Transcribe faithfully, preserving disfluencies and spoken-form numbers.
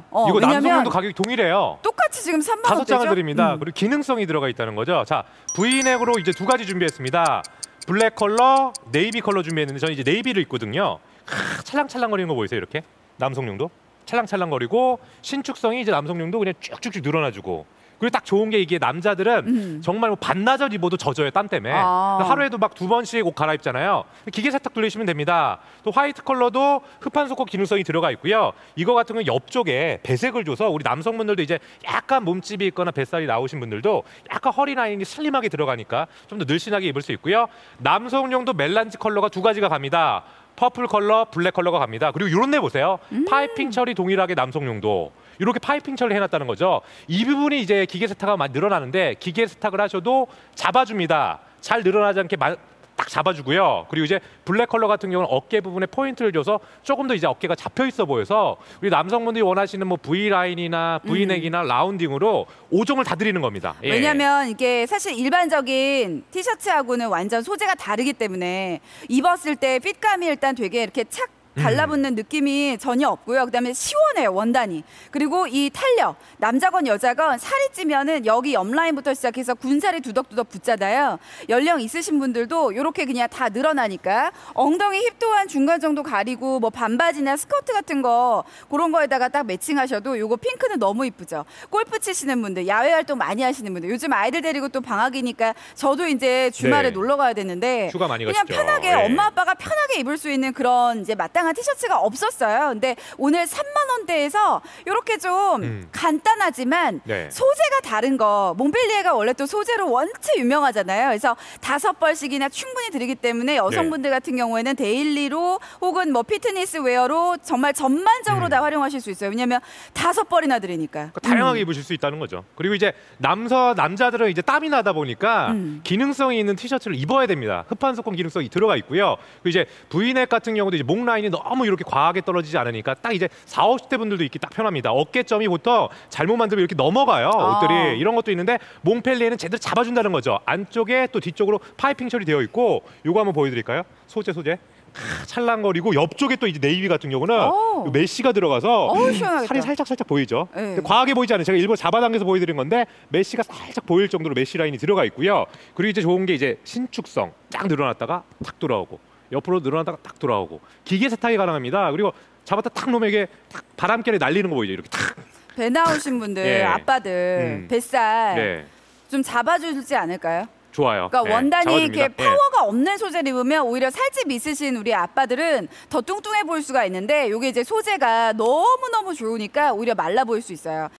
어, 이거 왜냐면 남성용도 가격이 동일해요. 똑같이 지금 삼만 다섯 원대죠? 장을 드립니다. 음. 그리고 기능성이 들어가 있다는 거죠. 자, 브이넥으로 이제 두 가지 준비했습니다. 블랙 컬러, 네이비 컬러 준비했는데 저는 이제 네이비를 입거든요. 하, 찰랑찰랑거리는 거 보이세요? 이렇게 남성용도 찰랑찰랑거리고 신축성이 이제 남성용도 그냥 쭉쭉쭉 늘어나주고. 그리고 딱 좋은 게 이게 남자들은 음. 정말 뭐 반나절 입어도 젖어요, 땀 때문에. 아. 하루에도 막 두 번씩 옷 갈아입잖아요. 기계 세탁 돌리시면 됩니다. 또 화이트 컬러도 흡판 속옷 기능성이 들어가 있고요. 이거 같은 건 옆쪽에 배색을 줘서 우리 남성분들도 이제 약간 몸집이 있거나 뱃살이 나오신 분들도 약간 허리 라인이 슬림하게 들어가니까 좀 더 늘씬하게 입을 수 있고요. 남성용도 멜란지 컬러가 두 가지가 갑니다. 퍼플 컬러, 블랙 컬러가 갑니다. 그리고 이런 데 보세요. 음. 파이핑 처리 동일하게 남성용도 이렇게 파이핑 처리 해놨다는 거죠. 이 부분이 이제 기계 세탁가 많이 늘어나는데 기계 세탁을 하셔도 잡아줍니다. 잘 늘어나지 않게 마, 딱 잡아주고요. 그리고 이제 블랙 컬러 같은 경우는 어깨 부분에 포인트를 줘서 조금 더 이제 어깨가 잡혀 있어 보여서 우리 남성분들이 원하시는 뭐 V 라인이나 V넥이나 음. 라운딩으로 오 종을 다 드리는 겁니다. 예. 왜냐면 이게 사실 일반적인 티셔츠하고는 완전 소재가 다르기 때문에 입었을 때 핏감이 일단 되게 이렇게 착 달라붙는 음. 느낌이 전혀 없고요. 그다음에 시원해요, 원단이. 그리고 이 탄력, 남자건 여자건 살이 찌면은 여기 옆라인부터 시작해서 군살이 두덕두덕 붙잖아요. 연령 있으신 분들도 이렇게 그냥 다 늘어나니까 엉덩이 힙 또한 중간 정도 가리고 뭐 반바지나 스커트 같은 거 그런 거에다가 딱 매칭하셔도 요거 핑크는 너무 이쁘죠. 골프 치시는 분들, 야외 활동 많이 하시는 분들, 요즘 아이들 데리고 또 방학이니까 저도 이제 주말에 네. 놀러 가야 되는데 휴가 많이 그냥 가시죠. 편하게 네. 엄마 아빠가 편하게 입을 수 있는 그런 이제 마땅한 티셔츠가 없었어요. 근데 오늘 삼만 원대에서 이렇게 좀 음. 간단하지만 네. 소재가 다른 거. 몽펠리에가 원래 또 소재로 원체 유명하잖아요. 그래서 다섯 벌씩이나 충분히 드리기 때문에 여성분들 네. 같은 경우에는 데일리로 혹은 뭐 피트니스 웨어로 정말 전반적으로 음. 다 활용하실 수 있어요. 왜냐하면 다섯 벌이나 드리니까. 그러니까 다양하게 음. 입으실 수 있다는 거죠. 그리고 이제 남서 남자들은 이제 땀이 나다 보니까 음. 기능성이 있는 티셔츠를 입어야 됩니다. 흡판 소품 기능성이 들어가 있고요. 그리고 이제 브이넥 같은 경우도 이제 목 라인이 너무 이렇게 과하게 떨어지지 않으니까 딱 이제 사오십 대 분들도 입기 딱 편합니다. 어깨점이 보통 잘못 만들면 이렇게 넘어가요. 아. 옷들이. 이런 것도 있는데 몽펠리에는 제대로 잡아준다는 거죠. 안쪽에 또 뒤쪽으로 파이핑 처리되어 있고 요거 한번 보여드릴까요? 소재 소재. 크, 찰랑거리고 옆쪽에 또 이제 네이비 같은 경우는 메쉬가 들어가서 오, 살이 살짝 살짝 보이죠. 네. 과하게 보이지 않아요. 제가 일부러 잡아당겨서 보여드린 건데 메쉬가 살짝 보일 정도로 메쉬 라인이 들어가 있고요. 그리고 이제 좋은 게 이제 신축성 쫙 늘어났다가 탁 돌아오고 옆으로 늘어났다가 딱 돌아오고 기계 세탁이 가능합니다. 그리고 잡았다 탁 놓으면 이게 탁 바람결에 날리는 거 보이죠. 이렇게 탁. 배 나오신 분들, 네. 아빠들 음. 뱃살 네. 좀 잡아주지 않을까요? 좋아요. 그러니까 네, 원단이 잡아줍니다. 이렇게 파워가 네. 없는 소재를 입으면 오히려 살집 있으신 우리 아빠들은 더 뚱뚱해 보일 수가 있는데 이게 이제 소재가 너무너무 좋으니까 오히려 말라 보일 수 있어요.